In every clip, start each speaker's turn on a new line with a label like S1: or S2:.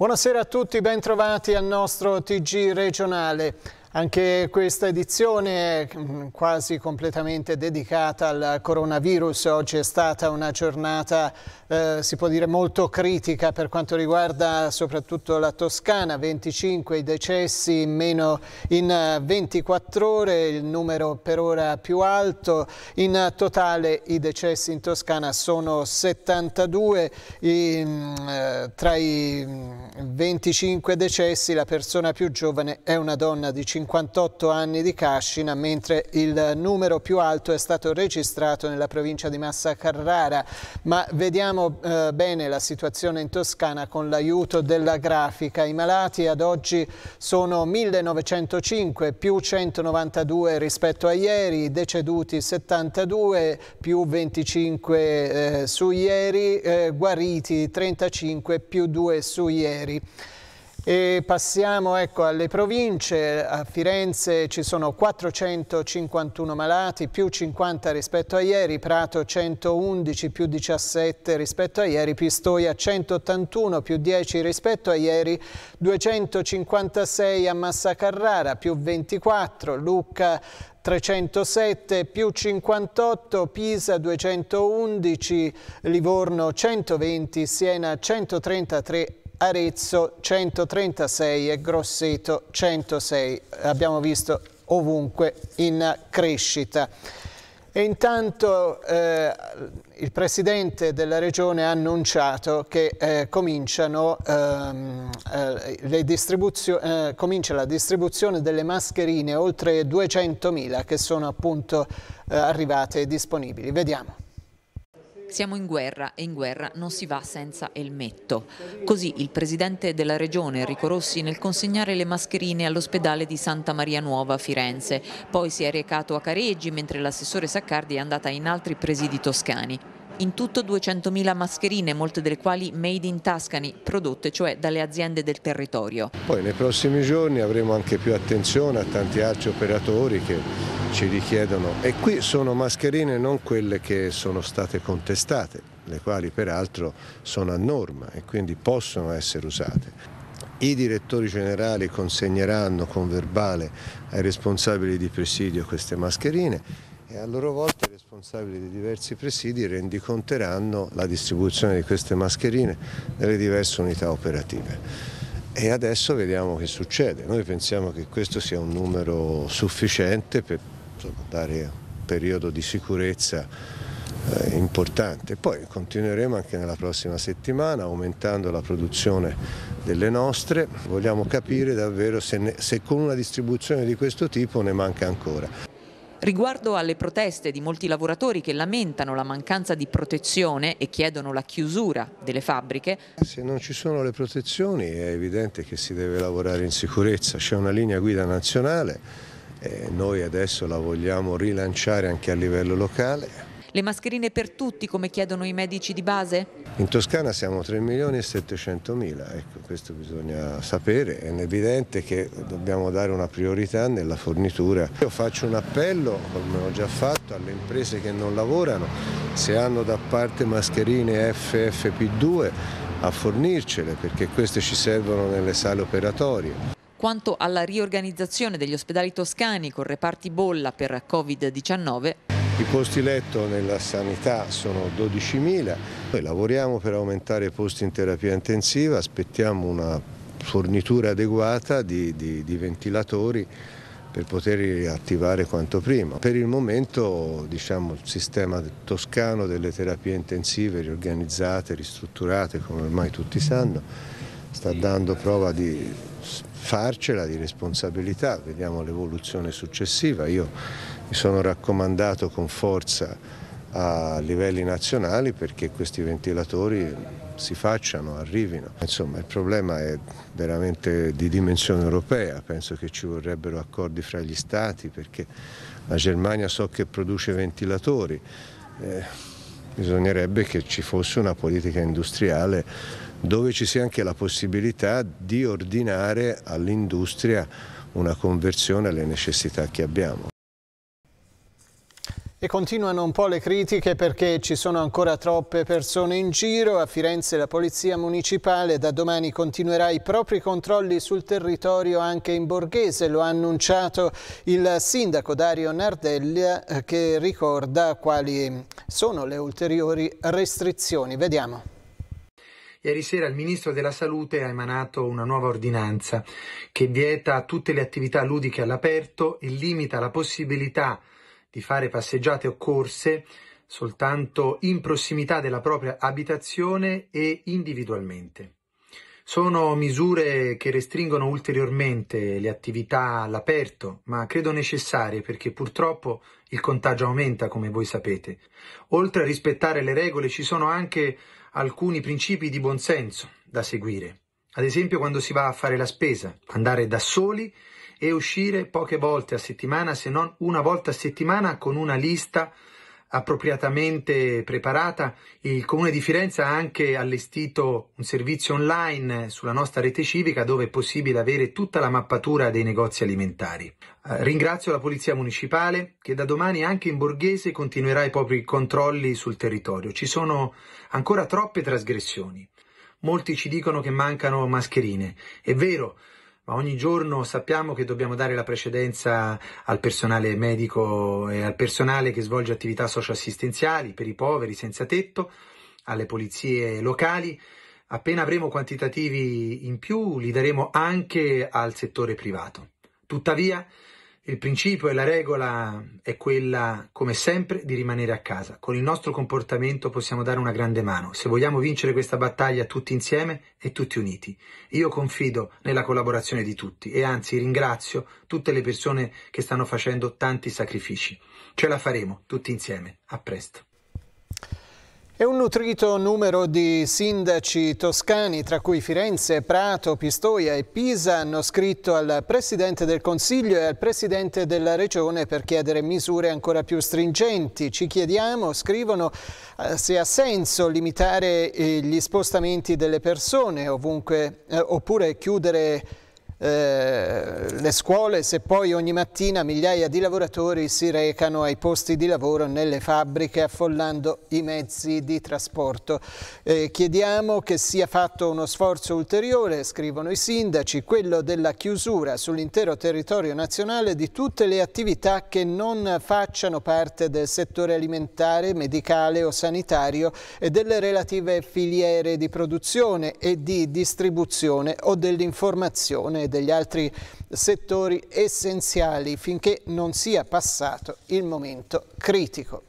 S1: Buonasera a tutti, ben trovati al nostro TG regionale. Anche questa edizione è quasi completamente dedicata al coronavirus. Oggi è stata una giornata, si può dire, molto critica per quanto riguarda soprattutto la Toscana. 25 i decessi in 24 ore, il numero per ora più alto. In totale i decessi in Toscana sono 72. Tra i 25 decessi la persona più giovane è una donna di 58 anni di Cascina, mentre il numero più alto è stato registrato nella provincia di Massa Carrara. Ma vediamo bene la situazione in Toscana con l'aiuto della grafica. I malati ad oggi sono 1905, più 192 rispetto a ieri, i deceduti 72, più 25 su ieri, guariti 35, più 2 su ieri. E passiamo alle province. A Firenze ci sono 451 malati, più 50 rispetto a ieri, Prato 111, più 17 rispetto a ieri, Pistoia 181, più 10 rispetto a ieri, 256 a Massa Carrara, più 24, Lucca 307, più 58, Pisa 211, Livorno 120, Siena 133, Arezzo 136 e Grosseto 106. Abbiamo visto ovunque in crescita. E intanto il Presidente della Regione ha annunciato che comincia la distribuzione delle mascherine, oltre 200.000 che sono appunto arrivate e disponibili. Vediamo.
S2: Siamo in guerra e in guerra non si va senza elmetto. Così il presidente della regione Enrico Rossi nel consegnare le mascherine all'ospedale di Santa Maria Nuova a Firenze. Poi si è recato a Careggi mentre l'assessore Saccardi è andata in altri presidi toscani. In tutto 200.000 mascherine, molte delle quali made in Tuscany, prodotte cioè dalle aziende del territorio.
S3: Poi nei prossimi giorni avremo anche più attenzione a tanti altri operatori che ci richiedono, e qui sono mascherine non quelle che sono state contestate, le quali peraltro sono a norma e quindi possono essere usate. I direttori generali consegneranno con verbale ai responsabili di presidio queste mascherine e a loro volta i responsabili di diversi presidi rendiconteranno la distribuzione di queste mascherine nelle diverse unità operative. E adesso vediamo che succede. Noi pensiamo che questo sia un numero sufficiente per dare un periodo di sicurezza importante. Poi continueremo anche nella prossima settimana aumentando la produzione delle nostre. Vogliamo capire davvero se con una distribuzione di questo tipo ne manca ancora.
S2: Riguardo alle proteste di molti lavoratori che lamentano la mancanza di protezione e chiedono la chiusura delle fabbriche.
S3: Se non ci sono le protezioni è evidente che si deve lavorare in sicurezza. C'è una linea guida nazionale e noi adesso la vogliamo rilanciare anche a livello locale.
S2: Le mascherine per tutti, come chiedono i medici di base?
S3: In Toscana siamo 3.700.000, ecco, questo bisogna sapere, è evidente che dobbiamo dare una priorità nella fornitura. Io faccio un appello, come ho già fatto, alle imprese che non lavorano, se hanno da parte mascherine FFP2 a fornircele, perché queste ci servono nelle sale operatorie.
S2: Quanto alla riorganizzazione degli ospedali toscani con reparti bolla per Covid-19,
S3: i posti letto nella sanità sono 12.000, noi lavoriamo per aumentare i posti in terapia intensiva, aspettiamo una fornitura adeguata di ventilatori per poterli attivare quanto prima. Per il momento il sistema toscano delle terapie intensive riorganizzate, ristrutturate, come ormai tutti sanno, sta dando prova di farcela, di responsabilità, vediamo l'evoluzione successiva. Io mi sono raccomandato con forza a livelli nazionali perché questi ventilatori si facciano, arrivino. Insomma, il problema è veramente di dimensione europea, penso che ci vorrebbero accordi fra gli stati perché la Germania so che produce ventilatori, bisognerebbe che ci fosse una politica industriale dove ci sia anche la possibilità di ordinare all'industria una conversione alle necessità che abbiamo.
S1: E continuano un po' le critiche perché ci sono ancora troppe persone in giro. A Firenze la Polizia Municipale da domani continuerà i propri controlli sul territorio anche in borghese. Lo ha annunciato il sindaco Dario Nardella, che ricorda quali sono le ulteriori restrizioni. Vediamo.
S4: Ieri sera il Ministro della Salute ha emanato una nuova ordinanza che vieta tutte le attività ludiche all'aperto e limita la possibilità di fare passeggiate o corse soltanto in prossimità della propria abitazione e individualmente. Sono misure che restringono ulteriormente le attività all'aperto, ma credo necessarie perché purtroppo il contagio aumenta, come voi sapete. Oltre a rispettare le regole ci sono anche alcuni principi di buonsenso da seguire. Ad esempio quando si va a fare la spesa, andare da soli e uscire poche volte a settimana, se non una volta a settimana, con una lista appropriatamente preparata. Il Comune di Firenze ha anche allestito un servizio online sulla nostra rete civica dove è possibile avere tutta la mappatura dei negozi alimentari. Ringrazio la Polizia Municipale che da domani anche in borghese continuerà i propri controlli sul territorio. Ci sono ancora troppe trasgressioni. Molti ci dicono che mancano mascherine. È vero, ma ogni giorno sappiamo che dobbiamo dare la precedenza al personale medico e al personale che svolge attività socioassistenziali per i poveri senza tetto, alle polizie locali. Appena avremo quantitativi in più li daremo anche al settore privato. Tuttavia il principio e la regola è quella, come sempre, di rimanere a casa. Con il nostro comportamento possiamo dare una grande mano. Se vogliamo vincere questa battaglia tutti insieme e tutti uniti. Io confido nella collaborazione di tutti e anzi ringrazio tutte le persone che stanno facendo tanti sacrifici. Ce la faremo tutti insieme. A presto.
S1: E un nutrito numero di sindaci toscani, tra cui Firenze, Prato, Pistoia e Pisa, hanno scritto al Presidente del Consiglio e al Presidente della Regione per chiedere misure ancora più stringenti. Ci chiediamo, scrivono, se ha senso limitare gli spostamenti delle persone ovunque, oppure chiudere le scuole se poi ogni mattina migliaia di lavoratori si recano ai posti di lavoro nelle fabbriche affollando i mezzi di trasporto. Chiediamo che sia fatto uno sforzo ulteriore, scrivono i sindaci, quello della chiusura sull'intero territorio nazionale di tutte le attività che non facciano parte del settore alimentare, medicale o sanitario e delle relative filiere di produzione e di distribuzione o dell'informazione degli altri settori essenziali finché non sia passato il momento critico.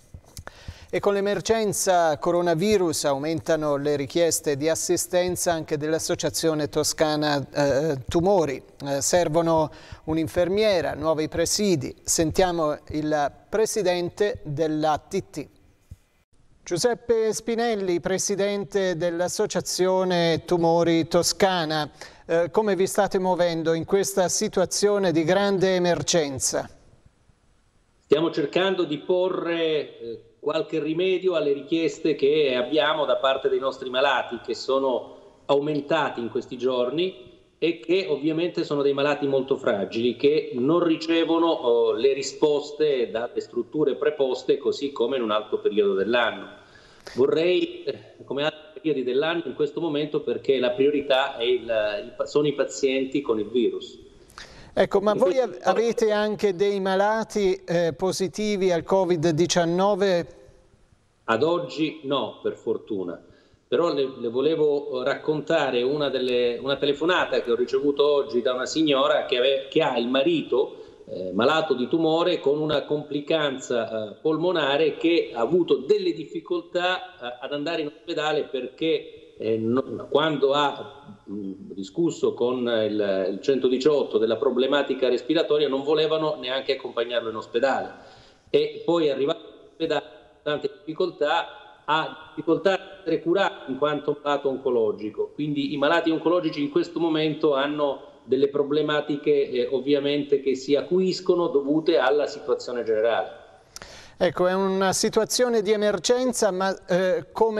S1: E con l'emergenza coronavirus aumentano le richieste di assistenza anche dell'Associazione Toscana Tumori. Servono un'infermiera, nuovi presidi. Sentiamo il presidente dell'ATT. Giuseppe Spinelli, presidente dell'Associazione Tumori Toscana. Come vi state muovendo in questa situazione di grande emergenza?
S5: Stiamo cercando di porre qualche rimedio alle richieste che abbiamo da parte dei nostri malati, che sono aumentati in questi giorni e che ovviamente sono dei malati molto fragili, che non ricevono le risposte dalle strutture preposte, così come in un altro periodo dell'anno. Vorrei, come altri periodi dell'anno, in questo momento, perché la priorità sono i pazienti con il virus.
S1: Ecco, ma voi avete anche dei malati positivi al Covid-19?
S5: Ad oggi no, per fortuna. Però le volevo raccontare una telefonata che ho ricevuto oggi da una signora che ha il marito malato di tumore con una complicanza polmonare, che ha avuto delle difficoltà ad andare in ospedale perché quando ha discusso con il 118 della problematica respiratoria non volevano neanche accompagnarlo in ospedale, e poi arrivato in ospedale con tante difficoltà, ha difficoltà a essere curato in quanto malato oncologico. Quindi i malati oncologici in questo momento hanno delle problematiche ovviamente che si acuiscono dovute alla situazione generale.
S1: Ecco, è una situazione di emergenza, ma qual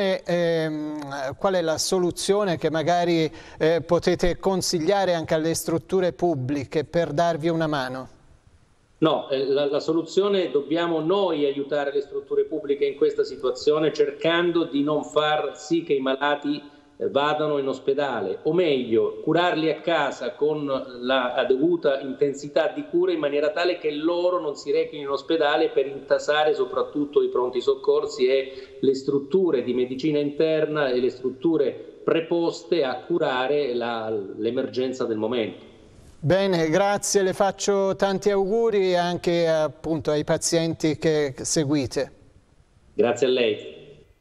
S1: è la soluzione che magari potete consigliare anche alle strutture pubbliche per darvi una mano?
S5: No, la soluzione dobbiamo noi aiutare le strutture pubbliche in questa situazione cercando di non far sì che i malati vadano in ospedale, o meglio, curarli a casa con la dovuta intensità di cura in maniera tale che loro non si rechino in ospedale per intasare soprattutto i pronti soccorsi e le strutture di medicina interna e le strutture preposte a curare l'emergenza del momento.
S1: Bene, grazie, le faccio tanti auguri anche appunto ai pazienti che seguite.
S5: Grazie a lei.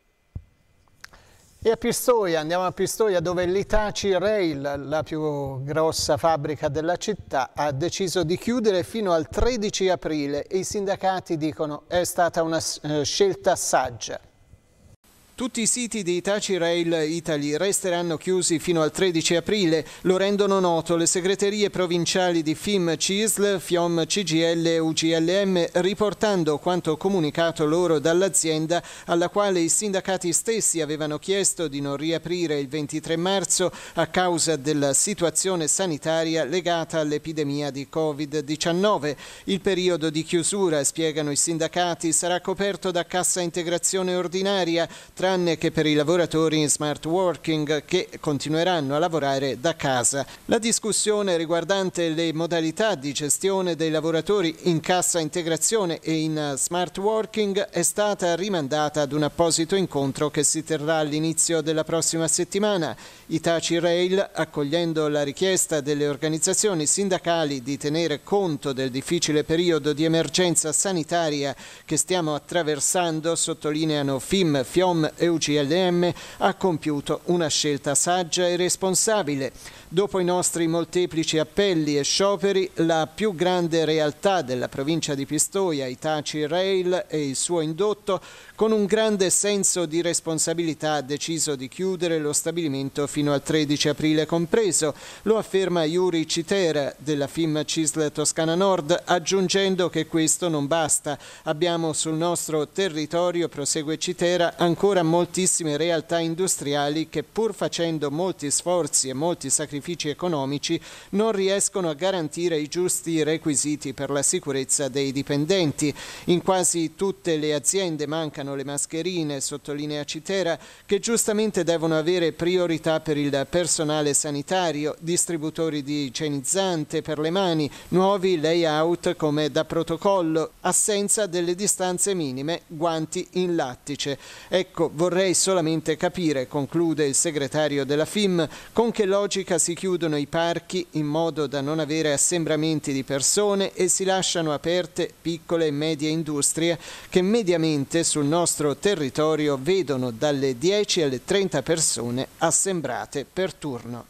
S1: E a Pistoia, andiamo a Pistoia dove l'Hitachi Rail, la più grossa fabbrica della città, ha deciso di chiudere fino al 13 aprile e i sindacati dicono è stata una scelta saggia. Tutti i siti di Hitachi Rail Italy resteranno chiusi fino al 13 aprile, lo rendono noto le segreterie provinciali di FIM CISL, FIOM CGL e UGLM, riportando quanto comunicato loro dall'azienda alla quale i sindacati stessi avevano chiesto di non riaprire il 23 marzo a causa della situazione sanitaria legata all'epidemia di Covid-19. Il periodo di chiusura, spiegano i sindacati, sarà coperto da cassa integrazione ordinaria, tranne che per i lavoratori in smart working che continueranno a lavorare da casa. La discussione riguardante le modalità di gestione dei lavoratori in cassa integrazione e in smart working è stata rimandata ad un apposito incontro che si terrà all'inizio della prossima settimana. Hitachi Rail, accogliendo la richiesta delle organizzazioni sindacali di tenere conto del difficile periodo di emergenza sanitaria che stiamo attraversando, sottolineano FIM, FIOM e UGLM, ha compiuto una scelta saggia e responsabile. Dopo i nostri molteplici appelli e scioperi, la più grande realtà della provincia di Pistoia, Hitachi Rail e il suo indotto, con un grande senso di responsabilità ha deciso di chiudere lo stabilimento fino al 13 aprile compreso, lo afferma Yuri Citera della FIM CISL Toscana Nord, aggiungendo che questo non basta. Abbiamo sul nostro territorio, prosegue Citera, ancora moltissime realtà industriali che pur facendo molti sforzi e molti sacrifici economici non riescono a garantire i giusti requisiti per la sicurezza dei dipendenti. In quasi tutte le aziende mancano le mascherine, sottolinea Citera, che giustamente devono avere priorità per il personale sanitario, distributori di igienizzante per le mani, nuovi layout come da protocollo, assenza delle distanze minime, guanti in lattice. Ecco, vorrei solamente capire, conclude il segretario della FIM, con che logica si chiudono i parchi in modo da non avere assembramenti di persone e si lasciano aperte piccole e medie industrie che mediamente sul nostro territorio vedono dalle 10 alle 30 persone assembrate per turno.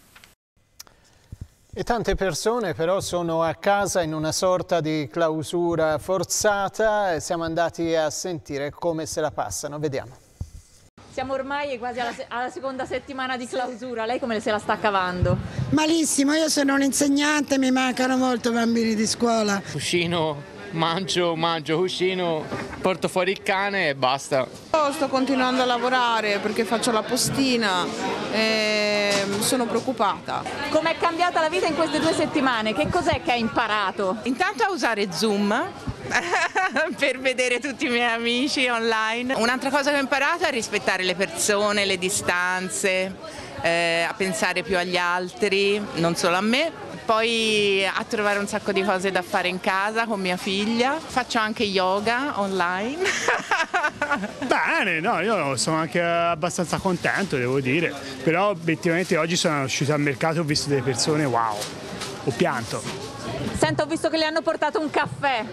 S1: E tante persone però sono a casa in una sorta di clausura forzata e siamo andati a sentire come se la passano. Vediamo.
S6: Siamo ormai quasi alla seconda settimana di clausura, lei come se la sta cavando?
S7: Malissimo, io sono un insegnante, mi mancano molto i bambini di scuola.
S8: Cucino, mangio, cucino, porto fuori il cane e basta.
S9: Sto continuando a lavorare perché faccio la postina e sono preoccupata.
S6: Com'è cambiata la vita in queste 2 settimane? Che cos'è che hai imparato?
S9: Intanto a usare Zoom per vedere tutti i miei amici online. Un'altra cosa che ho imparato è a rispettare le persone, le distanze, a pensare più agli altri, non solo a me. Poi a trovare un sacco di cose da fare in casa con mia figlia. Faccio anche yoga online.
S10: Bene, no, io sono anche abbastanza contento, devo dire. Però obiettivamente oggi sono uscito al mercato e ho visto delle persone, wow, ho pianto.
S6: Sento, ho visto che le hanno portato un caffè.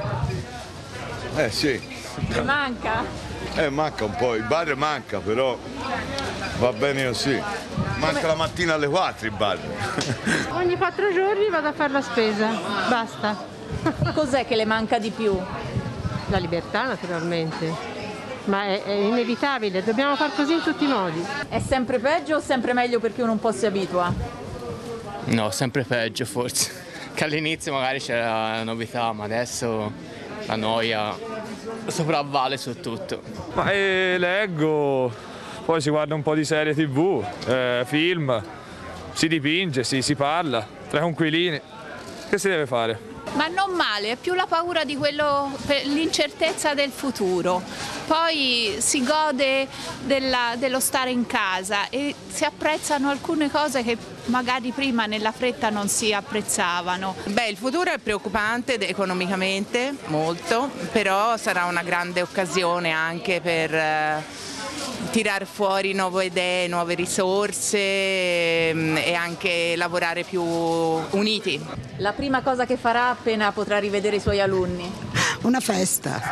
S11: Sì.
S6: Ti manca?
S11: Manca un po', il bar manca, però va bene così. Manca la mattina alle 4 il bar.
S12: Ogni 4 giorni vado a fare la spesa, basta.
S6: Cos'è che le manca di più?
S12: La libertà naturalmente, ma è inevitabile, dobbiamo far così in tutti i modi.
S6: È sempre peggio o sempre meglio perché uno un po' si abitua?
S8: No, sempre peggio forse. Che all'inizio magari c'era la novità, ma adesso la noia sopravvale su tutto.
S13: Ma leggo, poi si guarda un po' di serie TV, film, si dipinge, si parla, tra conquilini. Che si deve fare?
S14: Ma non male, è più la paura di quello, l'incertezza del futuro. Poi si gode dello stare in casa e si apprezzano alcune cose che magari prima nella fretta non si apprezzavano.
S9: Beh, il futuro è preoccupante economicamente, molto, però sarà una grande occasione anche per tirar fuori nuove idee, nuove risorse e anche lavorare più uniti.
S6: La prima cosa che farà appena potrà rivedere i suoi alunni?
S7: Una festa.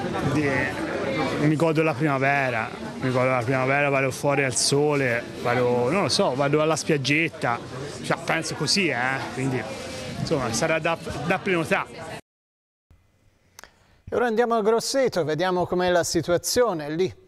S10: Mi godo la primavera, vado fuori al sole, vado alla spiaggetta, cioè, penso così, quindi insomma sarà da prenotare.
S1: E ora andiamo a Grosseto, vediamo com'è la situazione lì.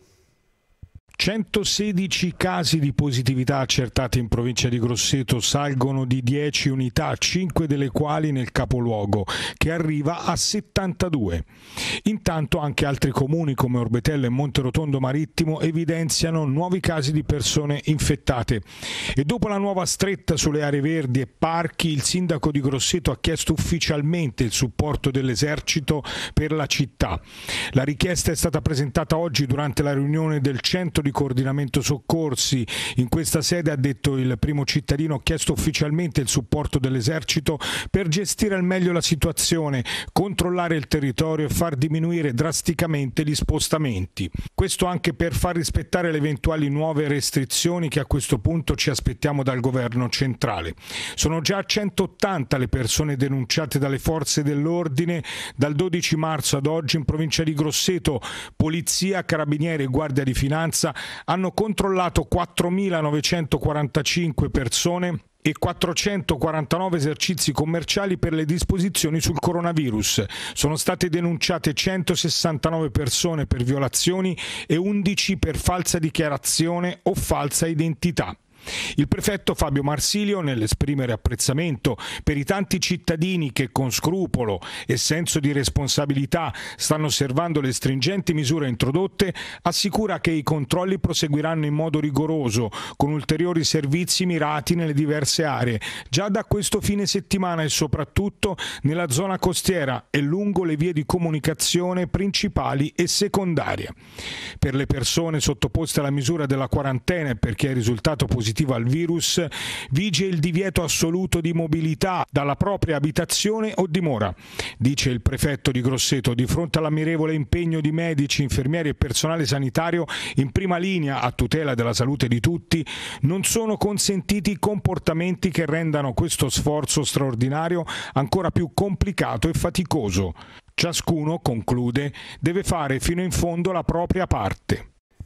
S15: 116 casi di positività accertati in provincia di Grosseto, salgono di 10 unità, 5 delle quali nel capoluogo, che arriva a 72. Intanto anche altri comuni come Orbetello e Monterotondo Marittimo evidenziano nuovi casi di persone infettate. E dopo la nuova stretta sulle aree verdi e parchi, il sindaco di Grosseto ha chiesto ufficialmente il supporto dell'esercito per la città. La richiesta è stata presentata oggi durante la riunione del centro di coordinamento soccorsi. In questa sede, ha detto il primo cittadino, ha chiesto ufficialmente il supporto dell'esercito per gestire al meglio la situazione, controllare il territorio e far diminuire drasticamente gli spostamenti. Questo anche per far rispettare le eventuali nuove restrizioni che a questo punto ci aspettiamo dal governo centrale. Sono già 180 le persone denunciate dalle forze dell'ordine dal 12 marzo ad oggi in provincia di Grosseto. Polizia, Carabinieri e Guardia di Finanza hanno controllato 4.945 persone e 449 esercizi commerciali per le disposizioni sul coronavirus. Sono state denunciate 169 persone per violazioni e 11 per falsa dichiarazione o falsa identità. Il prefetto Fabio Marsilio, nell'esprimere apprezzamento per i tanti cittadini che con scrupolo e senso di responsabilità stanno osservando le stringenti misure introdotte, assicura che i controlli proseguiranno in modo rigoroso, con ulteriori servizi mirati nelle diverse aree, già da questo fine settimana e soprattutto nella zona costiera e lungo le vie di comunicazione principali e secondarie. Per le persone sottoposte alla misura della quarantena e per chi è risultato positivo al virus, vige il divieto assoluto di mobilità dalla propria abitazione o dimora. Dice il prefetto di Grosseto, di fronte all'ammirevole impegno di medici, infermieri e personale sanitario in prima linea a tutela della salute di tutti, non sono consentiti comportamenti che rendano questo sforzo straordinario ancora più complicato e faticoso. Ciascuno, conclude, deve fare fino in fondo la propria parte.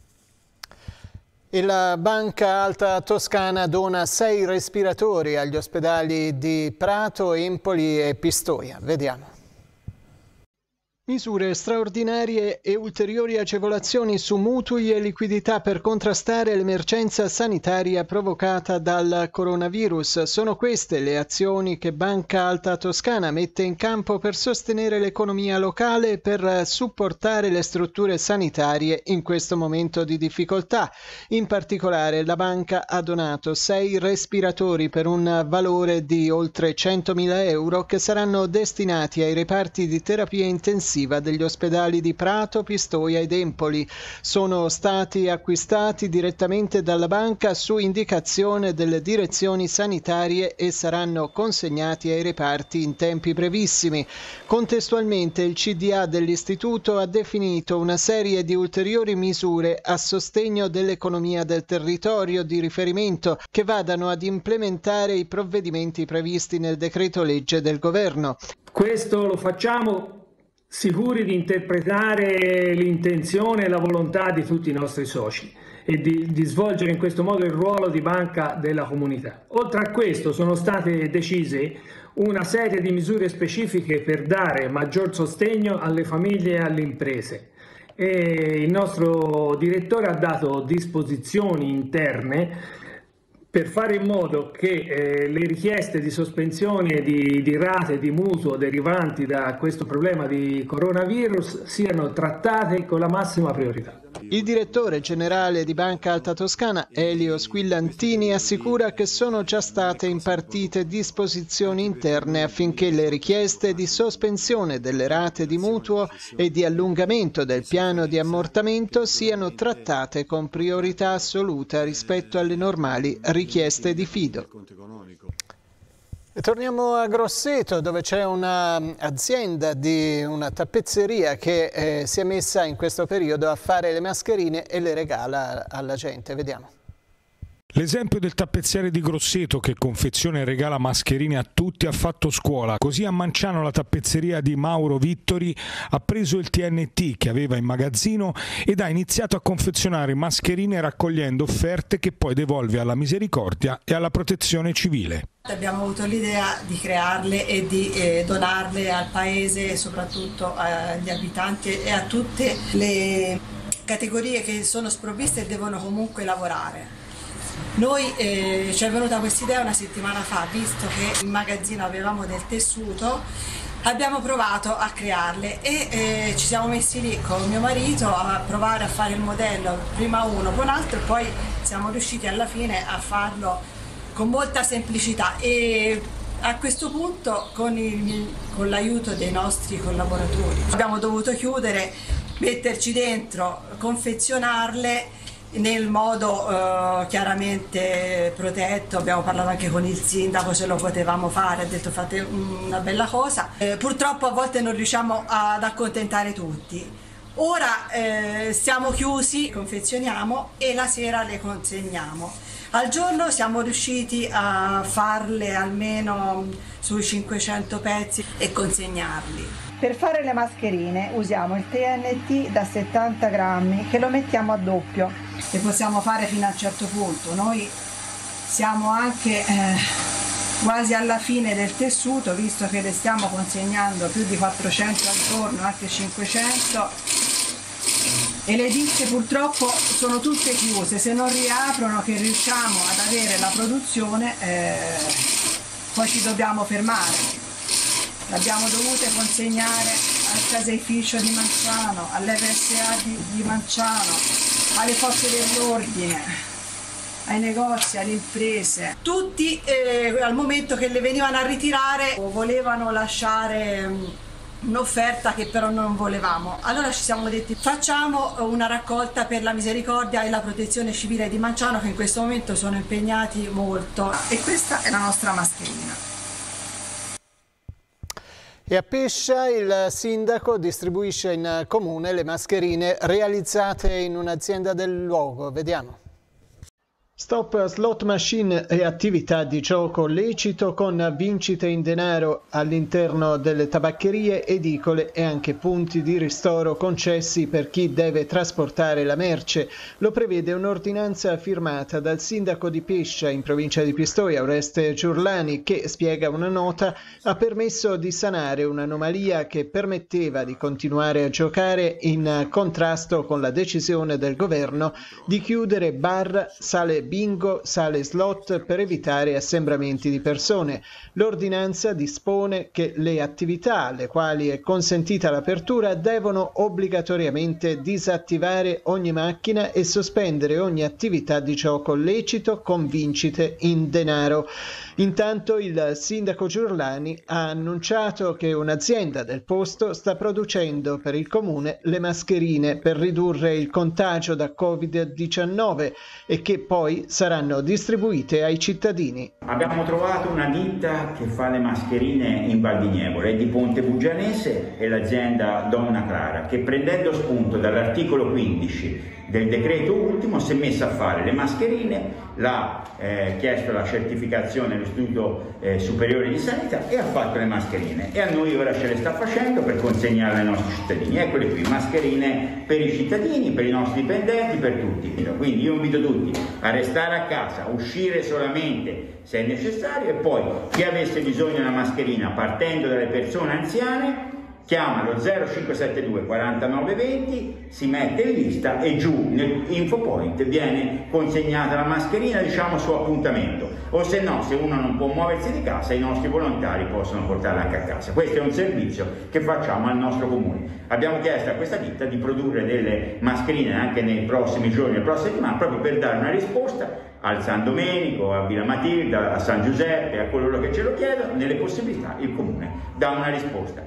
S1: E la Banca Alta Toscana dona 6 respiratori agli ospedali di Prato, Empoli e Pistoia. Vediamo. Misure straordinarie e ulteriori agevolazioni su mutui e liquidità per contrastare l'emergenza sanitaria provocata dal coronavirus. Sono queste le azioni che Banca Alta Toscana mette in campo per sostenere l'economia locale e per supportare le strutture sanitarie in questo momento di difficoltà. In particolare la banca ha donato 6 respiratori per un valore di oltre 100.000 euro che saranno destinati ai reparti di terapia intensiva degli ospedali di Prato, Pistoia ed Empoli. Sono stati acquistati direttamente dalla banca su indicazione delle direzioni sanitarie e saranno consegnati ai reparti in tempi brevissimi. Contestualmente il CDA dell'istituto ha definito una serie di ulteriori misure a sostegno dell'economia del territorio di riferimento che vadano ad implementare i provvedimenti previsti nel decreto legge del governo.
S16: Questo lo facciamo sicuri di interpretare l'intenzione e la volontà di tutti i nostri soci e di svolgere in questo modo il ruolo di banca della comunità. Oltre a questo sono state decise una serie di misure specifiche per dare maggior sostegno alle famiglie e alle imprese. E il nostro direttore ha dato disposizioni interne per fare in modo che le richieste di sospensione di rate di mutuo derivanti da questo problema di coronavirus siano trattate con la massima priorità.
S1: Il direttore generale di Banca Alta Toscana, Elio Squillantini, assicura che sono già state impartite disposizioni interne affinché le richieste di sospensione delle rate di mutuo e di allungamento del piano di ammortamento siano trattate con priorità assoluta rispetto alle normali richieste di fido. E torniamo a Grosseto, dove c'è un'azienda di una tappezzeria che si è messa in questo periodo a fare le mascherine e le regala alla gente. Vediamo.
S15: L'esempio del tappezziere di Grosseto che confeziona e regala mascherine a tutti ha fatto scuola. Così a Manciano la tappezzeria di Mauro Vittori ha preso il TNT che aveva in magazzino ed ha iniziato a confezionare mascherine raccogliendo offerte che poi devolve alla Misericordia e alla Protezione Civile.
S17: Abbiamo avuto l'idea di crearle e di donarle al paese e soprattutto agli abitanti e a tutte le categorie che sono sprovviste e devono comunque lavorare. Noi ci è venuta questa idea una settimana fa, visto che in magazzino avevamo del tessuto, abbiamo provato a crearle e ci siamo messi lì con mio marito a provare a fare il modello, prima uno, poi un altro, e poi siamo riusciti alla fine a farlo con molta semplicità e a questo punto con l'aiuto dei nostri collaboratori abbiamo dovuto chiudere, metterci dentro, confezionarle nel modo chiaramente protetto. Abbiamo parlato anche con il sindaco se lo potevamo fare, ha detto fate una bella cosa. Purtroppo a volte non riusciamo ad accontentare tutti. Ora siamo chiusi, confezioniamo e la sera le consegniamo. Al giorno siamo riusciti a farle almeno sui 500 pezzi e consegnarli.
S18: Per fare le mascherine usiamo il TNT da 70 grammi che lo mettiamo a doppio.
S17: Le possiamo fare fino a un certo punto. Noi siamo anche quasi alla fine del tessuto, visto che le stiamo consegnando più di 400 al giorno, anche 500. E le ditte purtroppo sono tutte chiuse, se non riaprono che riusciamo ad avere la produzione poi ci dobbiamo fermare. L'abbiamo dovute consegnare al caseificio di Manciano, all'RSA di Manciano, alle forze dell'ordine, ai negozi, alle imprese. Tutti al momento che le venivano a ritirare volevano lasciare un'offerta che però non volevamo. Allora ci siamo detti facciamo una raccolta per la Misericordia e la Protezione Civile di Manciano che in questo momento sono impegnati molto e questa è la nostra mascherina.
S1: E a Pescia il sindaco distribuisce in comune le mascherine realizzate in un'azienda del luogo. Vediamo. Stop slot machine e attività di gioco lecito con vincite in denaro all'interno delle tabaccherie, edicole e anche punti di ristoro concessi per chi deve trasportare la merce. Lo prevede un'ordinanza firmata dal sindaco di Pescia in provincia di Pistoia, Oreste Giurlani, che, spiega una nota, ha permesso di sanare un'anomalia che permetteva di continuare a giocare in contrasto con la decisione del governo di chiudere bar, sale bingo, sale slot per evitare assembramenti di persone. L'ordinanza dispone che le attività alle quali è consentita l'apertura devono obbligatoriamente disattivare ogni macchina e sospendere ogni attività di gioco lecito con vincite in denaro. Intanto il sindaco Giurlani ha annunciato che un'azienda del posto sta producendo per il comune le mascherine per ridurre il contagio da Covid-19 e che poi saranno distribuite ai cittadini.
S19: Abbiamo trovato una ditta che fa le mascherine in Val di Nievole, è di Ponte Bugianese, e l'azienda Donna Clara, che prendendo spunto dall'articolo 15 del decreto ultimo si è messa a fare le mascherine, l'ha chiesto la certificazione all'Istituto Superiore di Sanità e ha fatto le mascherine e a noi ora ce le sta facendo per consegnarle ai nostri cittadini. Eccole qui, mascherine per i cittadini, per i nostri dipendenti, per tutti. Quindi io invito tutti a restare a casa, uscire solamente se è necessario e poi chi avesse bisogno di una mascherina partendo dalle persone anziane chiama lo 0572 49 20, si mette in lista e giù nell'info point viene consegnata la mascherina, diciamo, su appuntamento, o se no, se uno non può muoversi di casa, i nostri volontari possono portarla anche a casa. Questo è un servizio che facciamo al nostro comune. Abbiamo chiesto a questa ditta di produrre delle mascherine anche nei prossimi giorni, nelle prossime settimane, proprio per dare una risposta al San Domenico, a Villa Matilda, a San Giuseppe, a coloro che ce lo chiedono. Nelle possibilità il comune dà una risposta.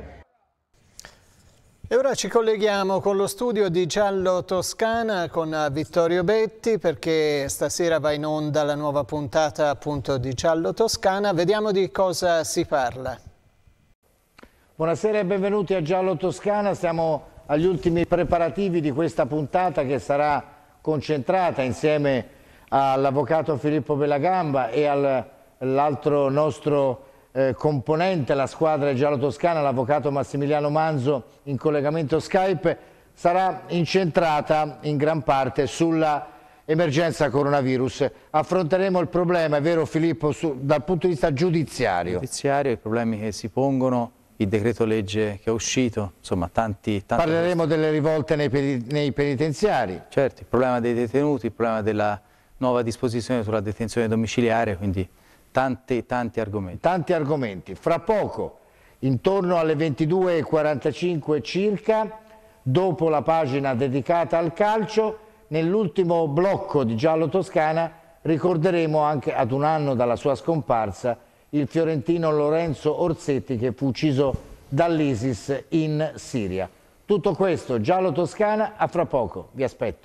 S1: E ora ci colleghiamo con lo studio di Giallo Toscana con Vittorio Betti, perché stasera va in onda la nuova puntata appunto di Giallo Toscana. Vediamo di cosa si parla.
S20: Buonasera e benvenuti a Giallo Toscana. Siamo agli ultimi preparativi di questa puntata che sarà concentrata insieme all'avvocato Filippo Bellagamba e all'altro nostro componente, la squadra Giallo Toscana, l'avvocato Massimiliano Manzo, in collegamento Skype. Sarà incentrata in gran parte sulla emergenza coronavirus. Affronteremo il problema, è vero Filippo, dal punto di vista giudiziario.
S21: I problemi che si pongono, il decreto legge che è uscito, insomma tanti
S20: Parleremo delle rivolte nei penitenziari.
S21: Certo, il problema dei detenuti, il problema della nuova disposizione sulla detenzione domiciliare, quindi tanti argomenti.
S20: Tanti argomenti. Fra poco, intorno alle 22:45 circa, dopo la pagina dedicata al calcio, nell'ultimo blocco di Giallo Toscana ricorderemo anche, ad un anno dalla sua scomparsa, il fiorentino Lorenzo Orsetti, che fu ucciso dall'ISIS in Siria. Tutto questo, Giallo Toscana, a fra poco. Vi aspetto.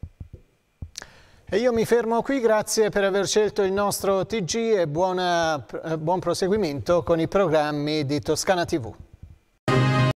S1: E io mi fermo qui, grazie per aver scelto il nostro TG e buon proseguimento con i programmi di Toscana TV.